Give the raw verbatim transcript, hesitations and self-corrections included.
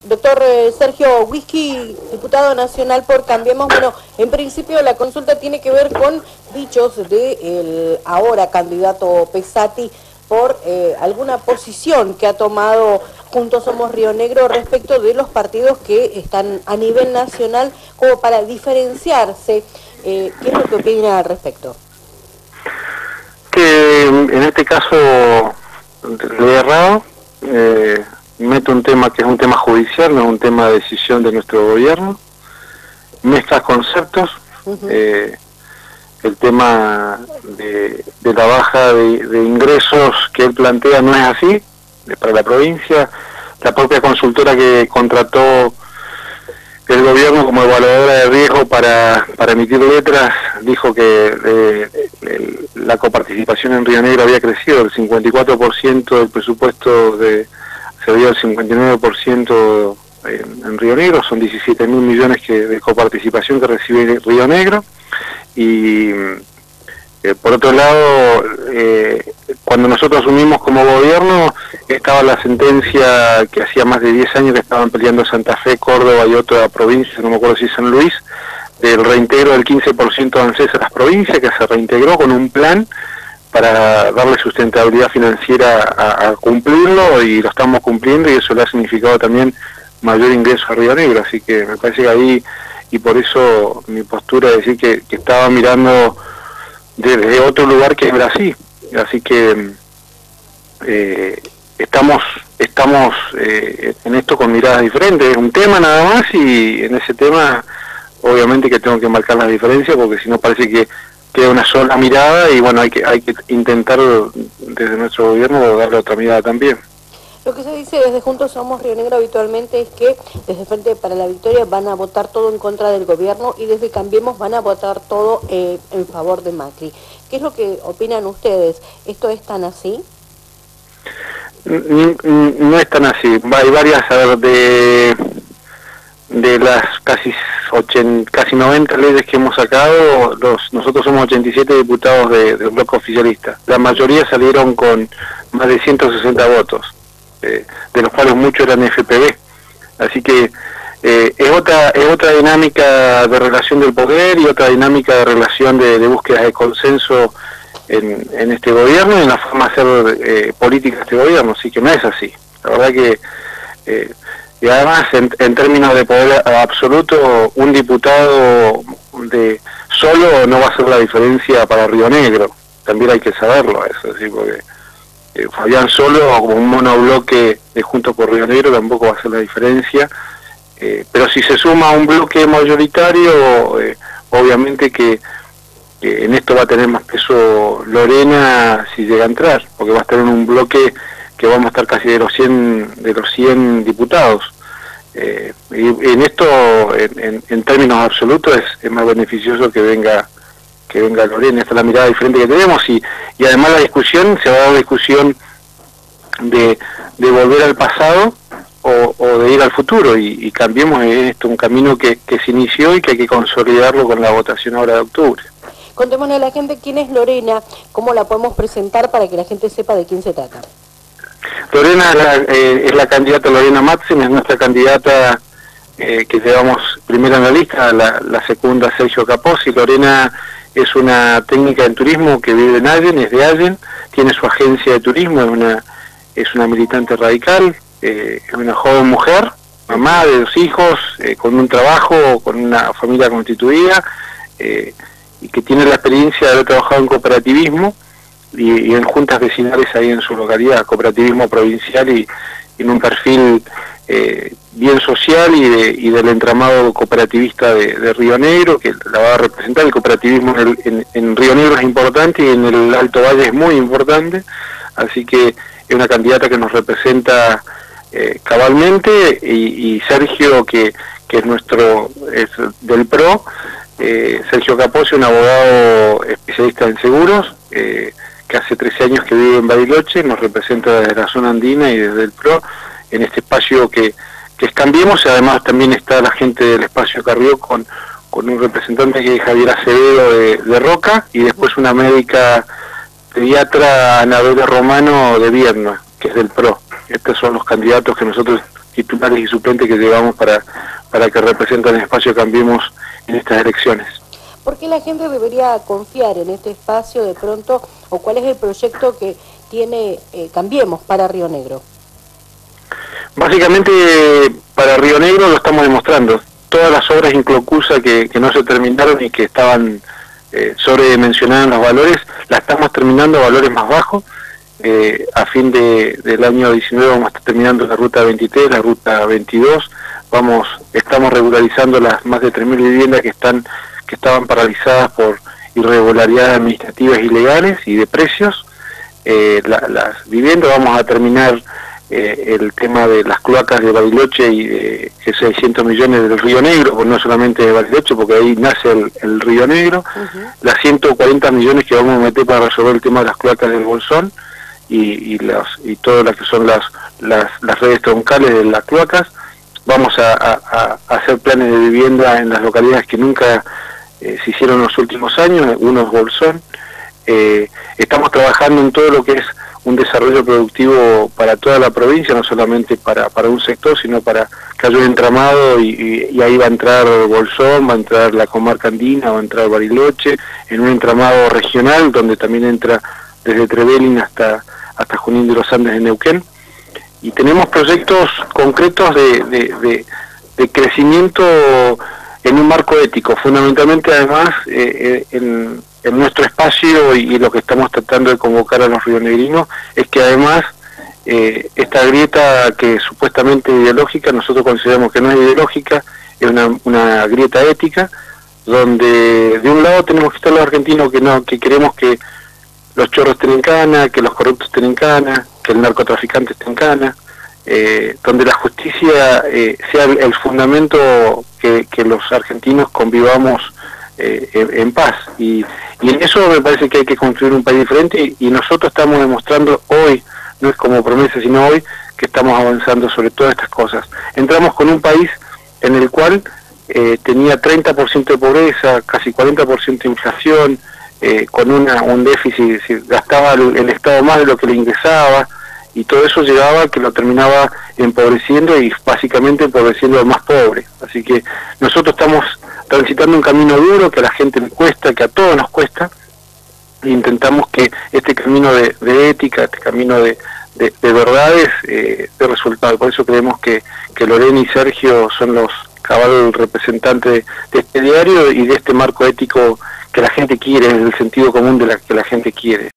Doctor eh, Sergio Whisky, diputado nacional por Cambiemos. Bueno, en principio la consulta tiene que ver con dichos del ahora candidato Pesati por eh, alguna posición que ha tomado Juntos Somos Río Negro respecto de los partidos que están a nivel nacional como para diferenciarse. Eh, ¿Qué es lo que opina al respecto? Que en este caso lo he errado. Eh, meto un tema que es un tema judicial, no es un tema de decisión de nuestro gobierno, mezcla conceptos. uh-huh. eh, el tema de, de la baja de, de ingresos que él plantea no es así, para la provincia. La propia consultora que contrató el gobierno como evaluadora de riesgo para, para emitir letras dijo que eh, el, la coparticipación en Río Negro había crecido, el cincuenta y cuatro por ciento del presupuesto de se dio el cincuenta y nueve por ciento en, en Río Negro, son diecisiete mil millones que, de coparticipación que recibe Río Negro. Y eh, por otro lado, eh, cuando nosotros asumimos como gobierno, estaba la sentencia que hacía más de diez años que estaban peleando Santa Fe, Córdoba y otra provincia, no me acuerdo si San Luis, del reintegro del quince por ciento de ANSES a las provincias, que se reintegró con un plan para darle sustentabilidad financiera a, a cumplirlo, y lo estamos cumpliendo, y eso le ha significado también mayor ingreso a Río Negro. Así que me parece que ahí, y por eso mi postura es decir que, que estaba mirando desde otro lugar que es Brasil. Así que eh, estamos estamos eh, en esto con miradas diferentes, es un tema nada más, y en ese tema obviamente que tengo que marcar las diferencias, porque si no parece que queda una sola mirada, y bueno, hay que hay que intentar desde nuestro gobierno darle otra mirada también. Lo que se dice desde Juntos Somos Río Negro habitualmente es que desde Frente para la Victoria van a votar todo en contra del gobierno, y desde Cambiemos van a votar todo eh, en favor de Macri. ¿Qué es lo que opinan ustedes? ¿Esto es tan así? No es tan así. Hay varias, a ver, de, de las casi ochenta, casi noventa leyes que hemos sacado, los, nosotros somos ochenta y siete diputados de, del bloque oficialista. La mayoría salieron con más de ciento sesenta votos. Eh, de los cuales muchos eran F P V, así que eh, es otra es otra dinámica de relación del poder y otra dinámica de relación de, de búsqueda de consenso en, en este gobierno y en la forma de hacer eh, política de este gobierno, así que no es así. La verdad que eh, y además en, en términos de poder absoluto, un diputado de solo no va a hacer la diferencia para Río Negro, también hay que saberlo eso, ¿sí? Porque Eh, Fabián solo, como un monobloque de Juntos por Río Negro, tampoco va a hacer la diferencia, eh, pero si se suma a un bloque mayoritario, eh, obviamente que, que en esto va a tener más peso Lorena si llega a entrar, porque va a estar en un bloque que vamos a estar casi de los cien, de los cien diputados. Eh, y en esto, en, en, en términos absolutos, es, es más beneficioso que venga que venga Lorena. Esta es la mirada diferente que tenemos, y, y además la discusión, se va a dar discusión de, de volver al pasado o, o de ir al futuro, y, y Cambiemos en esto un camino que, que se inició y que hay que consolidarlo con la votación ahora de octubre. Contémosle a la gente quién es Lorena, cómo la podemos presentar para que la gente sepa de quién se trata. Lorena es la, eh, es la candidata Lorena Máxim, es nuestra candidata eh, que llevamos primero en la lista, la, la segunda Sergio Capozzi. Lorena es una técnica en turismo que vive en Allen, es de Allen, tiene su agencia de turismo, es una es una militante radical, eh, es una joven mujer, mamá de dos hijos, eh, con un trabajo, con una familia constituida, eh, y que tiene la experiencia de haber trabajado en cooperativismo y, y en juntas vecinales ahí en su localidad, cooperativismo provincial, y, y en un perfil eh, bien social y, de, y del entramado cooperativista de, de Río Negro, que la va a representar. El cooperativismo en, el, en, en Río Negro es importante y en el Alto Valle es muy importante, así que es una candidata que nos representa eh, cabalmente, y, y Sergio, que, que es nuestro, es del P R O, eh, Sergio Capozzi, un abogado especialista en seguros, eh, que hace trece años que vive en Bariloche, nos representa desde la zona andina y desde el P R O, en este espacio que, que es Cambiemos, y además también está la gente del espacio Carrió con, con un representante que es Javier Acevedo de, de Roca, y después una médica pediatra, Anabela Romano de Vierna, que es del P R O. Estos son los candidatos que nosotros titulares y suplentes que llevamos para, para que representen el espacio Cambiemos en estas elecciones. ¿Por qué la gente debería confiar en este espacio de pronto, o cuál es el proyecto que tiene eh, Cambiemos para Río Negro? Básicamente para Río Negro lo estamos demostrando. Todas las obras inconclusas que, que no se terminaron y que estaban eh, sobredimensionadas en los valores, las estamos terminando a valores más bajos. Eh, a fin de, del año diecinueve vamos a estar terminando la ruta veintitrés, la ruta veintidós. Vamos, estamos regularizando las más de tres mil viviendas que están que estaban paralizadas por irregularidades administrativas ilegales y de precios. Eh, la, las viviendas, vamos a terminar eh, el tema de las cloacas de Bariloche y de que seiscientos millones del Río Negro, pues no solamente de Bariloche, porque ahí nace el, el Río Negro. Uh-huh. Las ciento cuarenta millones que vamos a meter para resolver el tema de las cloacas del Bolsón y, y, las, y todas las que son las, las, las redes troncales de las cloacas. Vamos a, a, a hacer planes de vivienda en las localidades que nunca eh, se hicieron en los últimos años, unos Bolsón. Eh, estamos trabajando en todo lo que es un desarrollo productivo para toda la provincia, no solamente para, para un sector, sino para que haya un entramado y, y, y ahí va a entrar Bolsón, va a entrar la comarca andina, va a entrar Bariloche, en un entramado regional donde también entra desde Trevelin hasta, hasta Junín de los Andes en Neuquén. Y tenemos proyectos concretos de, de, de, de crecimiento en un marco ético, fundamentalmente además eh, en, en nuestro espacio, y, y lo que estamos tratando de convocar a los rionegrinos es que además eh, esta grieta que es supuestamente ideológica, nosotros consideramos que no es ideológica, es una, una grieta ética, donde de un lado tenemos que estar los argentinos que no que queremos que los chorros estén en cana, que los corruptos estén en cana, que el narcotraficante esté en cana, eh, donde la justicia eh, sea el, el fundamento que, que los argentinos convivamos eh, en, en paz. Y, y en eso me parece que hay que construir un país diferente, y, y nosotros estamos demostrando hoy, no es como promesa, sino hoy, que estamos avanzando sobre todas estas cosas. Entramos con un país en el cual eh, tenía treinta por ciento de pobreza, casi cuarenta por ciento de inflación, Eh, con una, un déficit, si gastaba el, el Estado más de lo que le ingresaba, y todo eso llevaba a que lo terminaba empobreciendo y básicamente empobreciendo al más pobre. Así que nosotros estamos transitando un camino duro que a la gente le cuesta, que a todos nos cuesta, e intentamos que este camino de, de ética, este camino de, de, de verdades, eh, dé resultado. Por eso creemos que, que Lorena y Sergio son los cabal representantes de, de este diario y de este marco ético que la gente quiere, es el sentido común de la que la gente quiere.